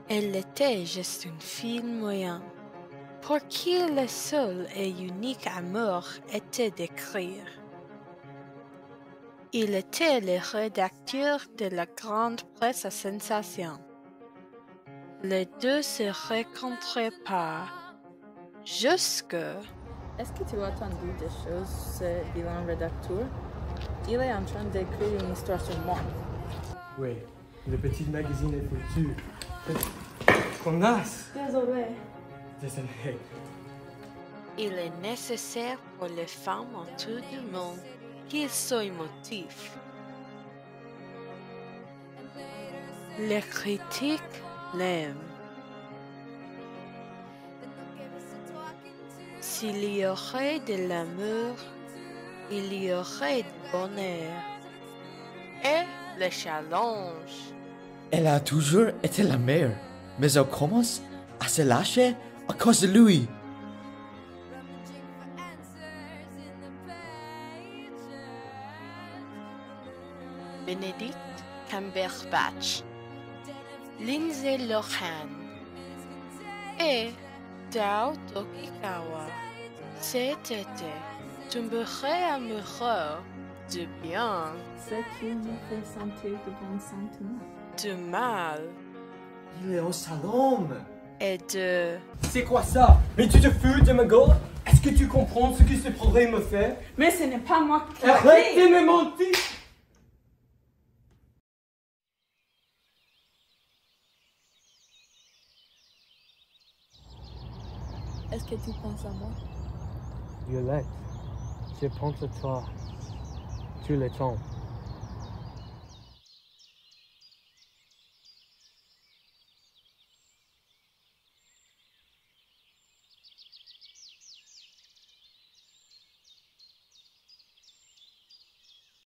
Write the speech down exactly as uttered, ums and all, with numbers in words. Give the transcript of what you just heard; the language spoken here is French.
Elle était juste une fille moyenne, pour qui le seul et unique amour était d'écrire. Il était le rédacteur de la grande presse à sensation. Les deux se rencontraient pas, jusque... Est-ce que tu as entendu des choses, ce vilain rédacteur? Il est en train d'écrire une histoire sur moi. Oui, le petit magazine est foutu. Connasse! Désolé. Désolé. Il est nécessaire pour les femmes en tout le monde qu'ils soient motifs. Les critiques l'aiment. S'il y aurait de l'amour, il y aurait du bonheur. Et le challenge. Elle a toujours été la meilleure, mais elle commence à se lâcher à cause de lui. Benedict Cumberbatch, Lindsay Lohan et Tao Tokikawa. Cet été, tomberait amoureux du bien, Ce qui me fait sentir de bons sentiments. du mal Il est au salon. et de... C'est quoi ça? Mais tu te fous de ma gueule? Est-ce que tu comprends ce que ce pourrait me faire? Mais ce n'est pas moi qui l'ai Arrête écrit. de me mentir! Est-ce que tu penses à moi? Violette, je pense à toi tout le temps.